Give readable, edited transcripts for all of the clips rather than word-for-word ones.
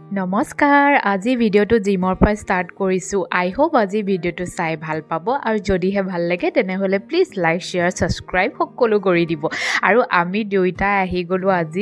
নমস্কাৰ আজি ভিডিওটো জিমৰ পৰা ষ্টাৰ্ট কৰিছো আই হোপ আজি ভিডিওটো চাই ভাল পাব আৰু যদিহে ভাল লাগে তেনেহলে প্লিজ লাইক শেয়াৰ সাবস্ক্ৰাইব সকলো কৰি দিব আৰু আমি দুইটা আহি গলো আজি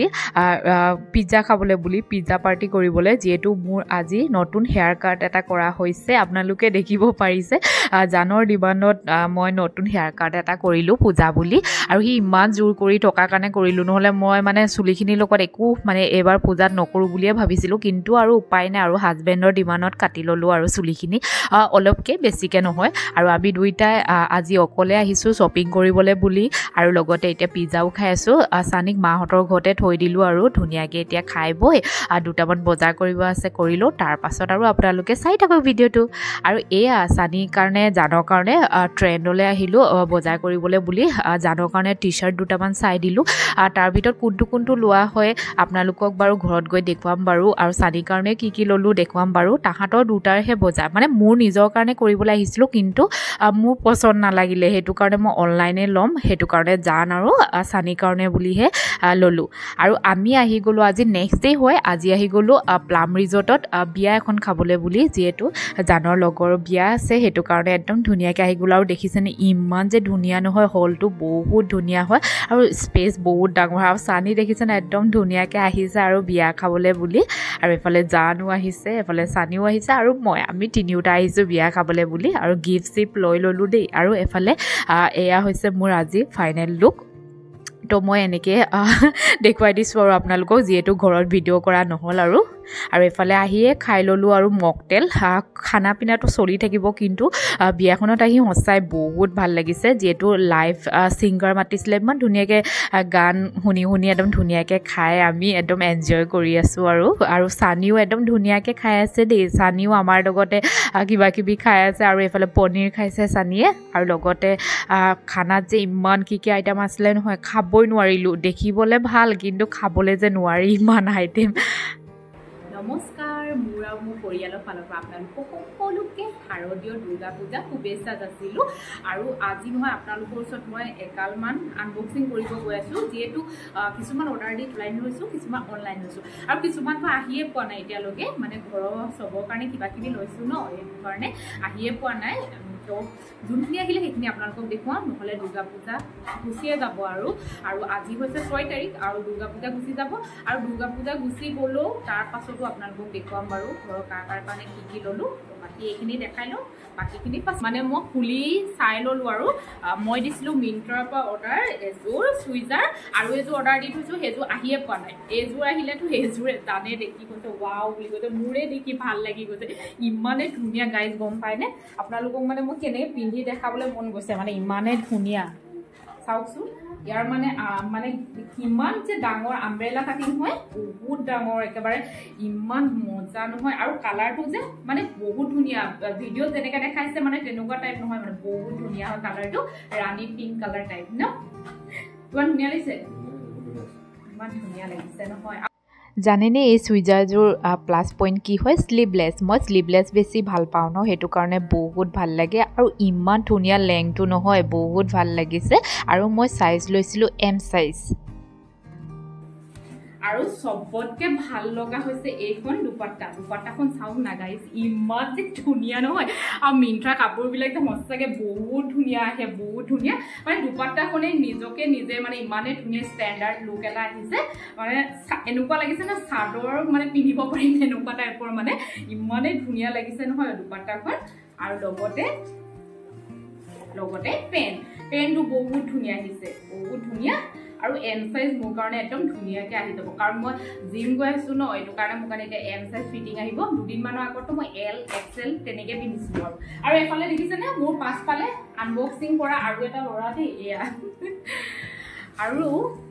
পিজ্জা খাবলৈ বুলি পিজ্জা পাৰ্টি কৰিবলৈ যেটো মোৰ আজি নতুন হেয়াৰ কাট এটা কৰা হৈছে আপোনালোকে দেখিব পাৰিছে জানৰ ডিমাণ্ডত মই নতুন হেয়াৰ কাট এটা কৰিলো পূজা বুলি আৰু হি ইমান জোৰ কৰি টকা কাৰণে কৰিলো নহলে মই মানে চুলিখিনিৰ লগত একো মানে এবাৰ পূজাত নকৰো বুলিয়ে ভাবিছিলো কিন্তু আৰু উপায় নাই আৰু হাজবেণ্ডৰ ডিমাণ্ডত কাটি ললো আৰু চুলিখিনি অলপকে বেছিকে নহয় আৰু আমি দুইটাই আজি অকলে আহিছো শ্বপিং কৰিবলৈ বুলি আৰু লগতে এতিয়া পিজ্জাও খাই আছো সানিক মাহঁতৰ ঘৰতে থৈ দিলো আৰু ধুনিয়াকে এতিয়া খাই বই দুটামান বজাৰ কৰিব আছে কৰিলো তাৰ পাছত আৰু আপোনালোকে চাই থাকক ভিডিওটো আৰু এয়া সানিৰ কাৰণে জানৰ কাৰণে ট্ৰেন্ডলৈ আহিলো বজাৰ কৰিবলৈ বুলি জানৰ কাৰণে টি-শাৰ্ট দুটামান চাই দিলো তাৰ ভিতৰত কোনটো লোৱা হয় আপোনালোকক বাৰু ঘৰত গৈ দেখুৱাম বাৰু আৰু সানিৰ কাৰণে কি ললো দেখুৱাম বাৰু তাহাতৰ দুটাৰহে বজাৰ মানে মোৰ নিজৰ কাৰণে কৰিবলৈ আহিছিলো কিন্তু মোৰ পছন্দ নালাগিলে হেতু কাৰণে মই অনলাইনে লম হেতু কাৰণে জান আৰু সানিৰ কাৰণে বুলিহে ললো আৰু আমি আহি গলো আজি নেক্সট ডে হয় আজি আহি গলো প্লাম ৰিজৰ্টত বিয়া এখন খাবলৈ বুলি যেটো জানৰ লগৰ বিয়া আছে হেতু কাৰণে একদম ধুনিয়াকে আহি গলো আৰু দেখিছেনে ইমান যে ধুনিয়া নহয় হলটো বহুত ধুনিয়া হয় আৰু স্পেস বহুত ডাঙৰ আৰু সানি দেখিছেনে একদম ধুনিয়াকে আহিছে আৰু বিয়া খাবলৈ বুলি আৰু এফালে জানো আহিছে এফালে সানিও আহিছে আৰু মই আমি তিনিওটা আহিছো বিয়া খাবলৈ বুলি আৰু গিফট সিপ লৈ ললো দেই আৰু এফালে এয়া হৈছে মোৰ আজি ফাইনেল লুক তো মই এনেকে দেখুৱাই দিছো আৰু আপোনালোকক যেটো ঘৰত ভিডিও কৰা নহল আৰু এফালে আহিয়ে খাই ললো আৰু মকটেল খানা পিনাটো চলি থাকিব কিন্তু বিয়াখনত আহি হসাই বহুত ভাল লাগিছে যেটো লাইভ সিঙ্গাৰ মাতিছিলে ইমান ধুনিয়াকে গান শুনি একদম ধুনিয়াকে খাই আমি একদম এনজয় কৰি আছো আৰু সানিও একদম ধুনিয়াকে খাই আছে দেই সানিও আমাৰ লগতে কিবা কিবি খাই আছে আৰু এফালে পনীৰ খাইছে সানিয়ে আৰু লগতে খানাত যে ইমান কি আইটেম আছিলে নহয় খাবই নোৱাৰিলো দেখিবলে ভাল কিন্তু খাবলে যে নোৱাৰি ইমান আইটেম নমস্কাৰ মোৰ পৰিয়ালৰ ফালৰ পৰা আপোনালোকক সকলোকে শাৰদীয় দুৰ্গা পূজা শুভেচ্ছা যাচিলো আৰু আজি মই আপোনালোকৰ ওচৰত মই একালমান আনবক্সিং কৰিব গৈ আছো যেটো কিছুমান অৰ্ডাৰ দি অনলাইন লৈছো কিছুমান অনলাইন লৈছো আৰু কিছুমান আহিয়ে পোৱা নাই এতিয়ালৈকে মানে ঘৰৰ সবৰ কাৰণে কিবা কিবি লৈছো ন এই কাৰণে আহিয়ে পোৱা নাই তো যোনখিনি আহিলে সেইখিনি আপোনালোকক দেখুৱাম নহলে দুৰ্গা পূজা গুচিয়ে যাব আৰু আজি হৈছে 6 তাৰিখ আৰু দুৰ্গা পূজা গুচি যাব আৰু দুৰ্গা পূজা গুচি গলো তাৰ পাছতো আপোনালোকক দেখুৱাম বাৰু ঘৰৰ কাৰ কাৰণে কি ললো বাকি এইখিনি দেখাই লও বাকিখিনি পাছ মানে মই খুলি চাই ললো আৰু মই দিছিলো মিন্ত্ৰাৰ পৰা অৰ্ডাৰ এজোৰ সুইজাৰ আৰু এজোৰ অৰ্ডাৰ দি থৈছো হেজোৰ আহিয়ে পোৱা নাই এজোৰ আহিলেতো হেজোৰ জানে দেখি কৈছে ওৱাও বুলি কৈছে মোৰে দেখি ভাল লাগি গৈছে ইমানে ধুনিয়া গাইজ গম পায়নে আপোনালোকক মানে মই কেনে পিন্ধি দেখাবলৈ মন গৈছে মানে ইমানে ধুনিয়া চাওকছো ইয়াৰ মানে কিমান যে ডাঙৰ আমব্ৰেলা কাটিং হয় বহুত ডাঙৰ একেবাৰে ইমান মজা নহয় আৰু কালাৰটো যে মানে বহুত ধুনিয়া ভিডিও যেনেকা দেখাইছে মানে তেনেকুৱা টাইপ নহয় মানে বহুত ধুনিয়া হয় কালাৰটো ৰানী পিংক কালাৰ টাইপ ন ইমান ধুনিয়া লাগিছে ইমান ধুনিয়া লাগিছে নহয় জানেনে এই সুইজাৰজোৰ প্লাস পইণ্ট কি হয় স্লিভলেস মই স্লিভলেস বেছি ভাল পাওঁ ন হেতু কাৰণে বহুত ভাল লাগে আৰু ইমান ধুনিয়া লেংটো নহয় বহুত ভাল লাগিছে আৰু মই সাইজ লৈছিলো এম সাইজ আৰু সবতকে ভাল লগা হৈছে এইখন দুপাট্টাখন চাও না গাইস ইমান যে ধুনিয়া নহয় আৰু মিন্ত্ৰা কাপোৰ বিলাক যে মস্তাকে বহুত ধুনিয়া আহে বহুত ধুনিয়া মানে দুপাট্টাখনে নিজকে নিজে মানে ইমানে ধুনিয়া ষ্টেণ্ডাৰ্ড লুক এটা আহিছে মানে এনেকুৱা লাগিছে না সাদৰ মানে পিন্ধিব পাৰিম এনেকুৱা টাইপৰ মানে ইমানে ধুনিয়া লাগিছে নহয় দুপাট্টাখন আৰু লগতে পেনটো বহুত ধুনিয়া আহিছে বহুত ধুনিয়া আৰু এম সাইজ মোৰ কাৰণে একদম ধুনিয়াকে আহি যাব কাৰণ মই জিম গৈ আছো ন এটো কাৰণে মোৰ কাৰণে এতিয়া এম সাইজ ফিটিং আহিব দুদিন মানৰ আগত মই এল এক্সেল তেনেকে পিন্ধিছিলো আৰু এফালে দেখিছে না মোৰ পাছফালে আনবক্সিং কৰা আৰু এটা লৰা দেই এয়া আৰু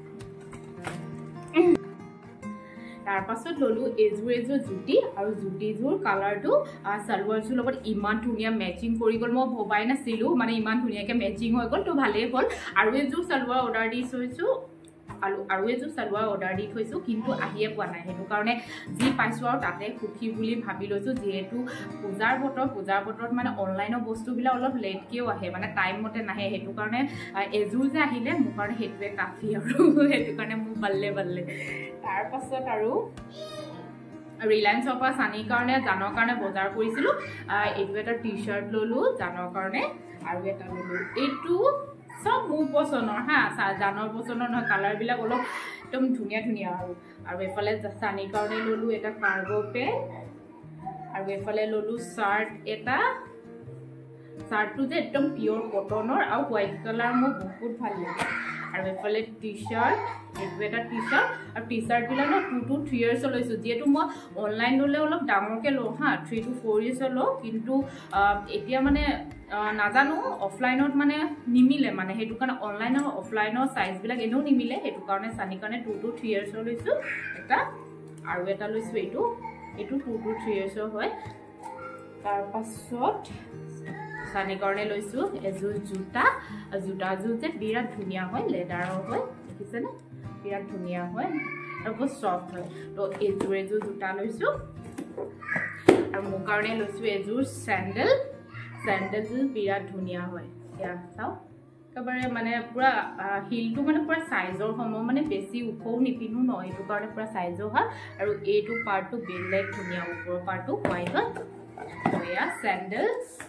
তাৰ পাছত ললো এজোৰ জুটি আৰু জুটিজোৰ কালাৰটো সালোৱাৰজোৰ লগত ইমান ধুনিয়া মেচিং কৰি গল মই ভবাই নাছিলো মানে ইমান ধুনিয়াকে মেচিং হৈ গল তো ভালেই হ'ল আৰু এজোৰ সালোৱাৰ অৰ্ডাৰ দি থৈছো আৰু এজোৰ সালোৱাৰ অৰ্ডাৰ দি থৈছো কিন্তু আহিয়ে পোৱা নাই হেতু কাৰণে যি পাইছো আৰু তাতে খুখি বুলি ভাবি লৈছো যেহেতু পূজাৰ বতৰত মানে অনলাইনৰ বস্তুবিলা অলপ লেটকেও আহে মানে টাইম মতে নাহে হেতু কাৰণে এজোৰ যে আহিলে মোৰ কাৰণে হেতুৱে কাফি আৰু হেতু কাৰণে মোৰ বল্লে তাৰ পাছত আৰু ৰিলায়েন্সৰ পৰা সানিৰ কাৰণে জানৰ কাৰণে বজাৰ কৰিছিলো এইটো এটা টি-শাৰ্ট ললো জানৰ কাৰণে আৰু এটা ললো এইটো সব মোৰ পছন্দৰ হা জানৰ পছন্দৰ নহয় কালাৰ বিলাক অলপ একদম ধুনীয়া ধুনীয়া আৰু এফালে সানিৰ কাৰণে ললো এটা কাৰ্গো পেন্ট আৰু এফালে ললো শাৰ্ট এটা শাৰ্টটো যে একদম পিওৰ কটনৰ আৰু হোৱাইট কালাৰ মোৰ বহুত ভাল লাগে আৰু এফালে টি-শাৰ্ট এইটো এটা টি-শাৰ্ট আৰু টি-শাৰ্ট বিলাক ন 2 to 3 ইয়াৰ্ছ লৈছো যেটো মই অনলাইন ললে অলপ ডাঙৰকে লওঁ হা 3 to 4 ইয়াৰ্ছ লওঁ কিন্তু এতিয়া মানে নাজানো অফলাইনত মানে নিমিলে মানে হেতু কাৰণে অনলাইন আৰু অফলাইনৰ সাইজ বিলাক এনেও নিমিলে হেতু কাৰণে সানি কাৰণে 2 to 3 ইয়াৰ্ছ লৈছো এটা আৰু এটা লৈছো এইটো 2 to 3 ইয়াৰ্ছ হয় তাৰ পাছত সানি কাৰণে লৈছো এজোৰ জোতাযোৰ যে বিৰাট ধুনীয়া হয় লেদাৰৰ হয় দেখিছে নে বিৰাট ধুনীয়া হয় আৰু বহুত সফট হয় তো এজোৰ জোতা লৈছো আৰু মোৰ কাৰণে লৈছো এজোৰ চেণ্ডেলযোৰ বিৰাট ধুনীয়া হয় এয়া চাও একেবাৰে মানে পুৰা হিলটো মানে পুৰা সাইজৰ সম মানে বেছি ওখও নিপিনো ন এইটো কাৰণে পুৰা সাইজৰ হয় আৰু এইটো পাৰ্টটো বেলেগ ধুনীয়া ওপৰৰ পাৰ্টটো হোৱাইট হয় এয়া চেণ্ডেল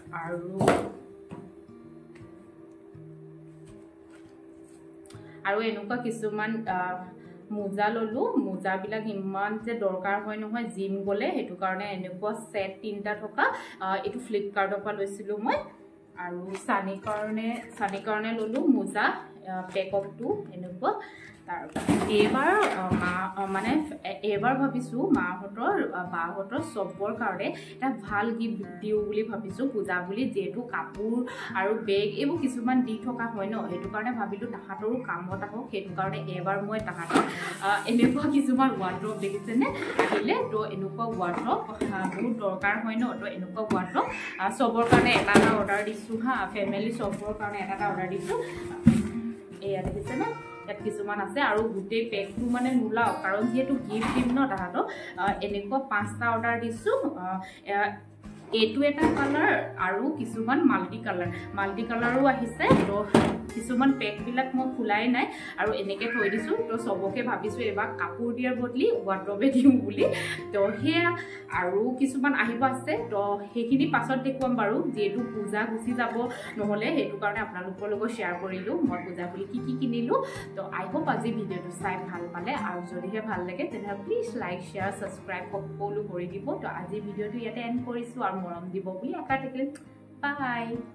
আৰু এনেকুৱা কিছুমান মোজা ললো মোজা বিলাক ইমান যে দৰকাৰ হয় নহয় জিম গলে হেতু কাৰণে এনেকুৱা সেট 3টা থকা এটো ফ্লিপকাৰ্টৰ পৰা লৈছিলো মই আৰু সানি কাৰণে ললো মোজা পেকঅপটো এনেকুৱা তাৰ এবাৰ মানে এবাৰ ভাবিছো মাহতৰ বাহতৰ সবৰ কাৰণে এটা ভাল গিফট দিও বুলি ভাবিছো পূজা বুলি যেটো কাপোৰ আৰু বেগ এবোৰ কিছুমান দি থকা হয় ন হেতু কাৰণে ভাবিলো তাহাতৰো কামত আহক হেতু কাৰণে এবাৰ মই তাহাতৰ এনেকুৱা কিছুমান ওয়াৰ্ড্ৰব দেখিছেনে আহিলে তো এনেকুৱা ওয়াৰ্ড্ৰব বহুত দৰকাৰ হয় ন তো এনেকুৱা ওয়াৰ্ড্ৰব সবৰ কাৰণে এটা অৰ্ডাৰ দিছো হা ফ্যামিলি সবৰ কাৰণে এটা অৰ্ডাৰ দিছো এয়া দেখিছেনে ইয়াত কিছুমান আছে আৰু গুটেই পেকটো মানে নোলাও কাৰণ যেহেতু গিফট দিম ন তাহাতক এনেকুৱা 5টা অৰ্ডাৰ দিছো এইটো এটা কালাৰ আৰু কিছুমান মাল্টি কালাৰো আহিছে তো কিছুমান পেক বিলাক মই খুলাই নাই আৰু এনেকে থৈ দিছো তো সবকে ভাবিছো এবাৰ কাপোৰ দিয়াৰ বদলি ওয়াৰ্ড্ৰবে দিও বুলি তো হেয়া আৰু কিছুমান আহিব আছে তো হেখিনি পাছত দেখুৱাম বাৰু যেটো পূজা গুছি যাব নহলে হেতু কাৰণে আপোনালোকৰ লগত শেয়াৰ কৰিলো মই পূজা বুলি কি কিনিলো তো আই হোপ আজি ভিডিওটো চাই ভাল পালে আৰু যদিহে ভাল লাগে তেনে প্লিজ লাইক শেয়াৰ সাবস্ক্ৰাইব সকলো কৰি দিব তো আজি ভিডিওটো ইয়াতে এন্ড কৰিছো আৰু মৰম দিব বুলি আশা থাকিলে বাই